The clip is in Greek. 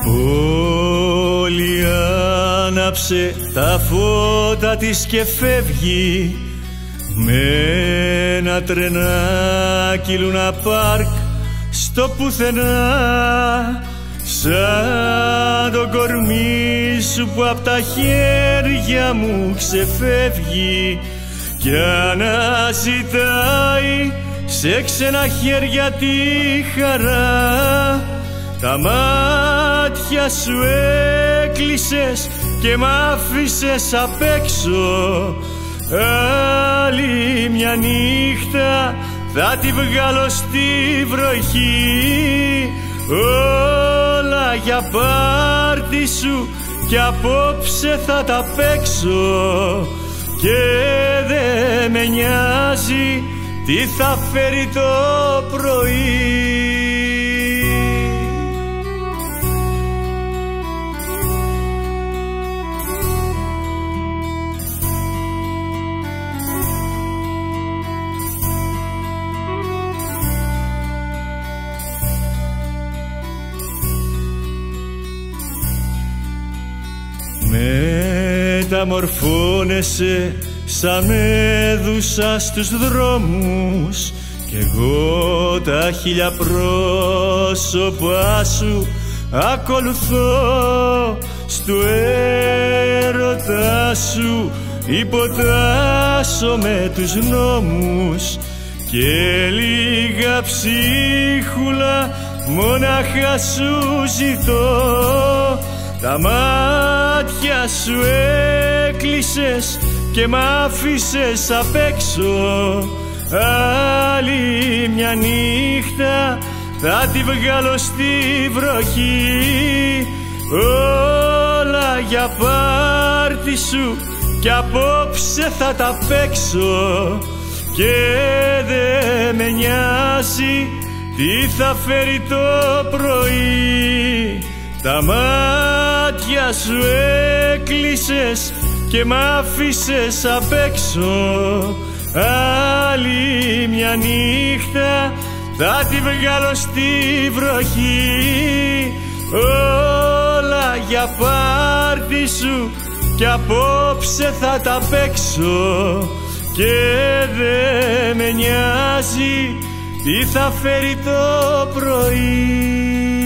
Πόλη άναψε τα φώτα της και φεύγει με ένα τρενάκι Λούνα Πάρκ στο πουθενά, σαν το κορμί σου που απ' τα χέρια μου ξεφεύγει κι αναζητάει σε ξένα χέρια τη χαρά. Τα μάτια σου έκλεισες και μ' άφησες απ' έξω. Άλλη μια νύχτα θα τη βγάλω στη βροχή. Όλα για πάρτι σου κι απόψε θα τα παίξω και δε με νοιάζει τι θα φέρει το πρωί. Μεταμορφώνεσαι σαν μέδουσα στους δρόμους κι εγώ τα χίλια πρόσωπα σου ακολουθώ. Στου έρωτά σου υποτάσσω με τους νόμους και λίγα ψίχουλα μόναχα σου ζητώ. Τα μάτια σου έκλεισες και μ' άφησες απ' έξω. Άλλη μια νύχτα θα τη βγάλω στη βροχή. Όλα για πάρτι σου κι απόψε θα τα παίξω και δε με νοιάζει τι θα φέρει το πρωί. Τα μάτια σου έκλεισες και μ' άφησες απ' έξω. Άλλη μια νύχτα θα τη βγάλω στη βροχή. Όλα για πάρτι σου κι απόψε θα τα παίξω και δε με νοιάζει τι θα φέρει το πρωί.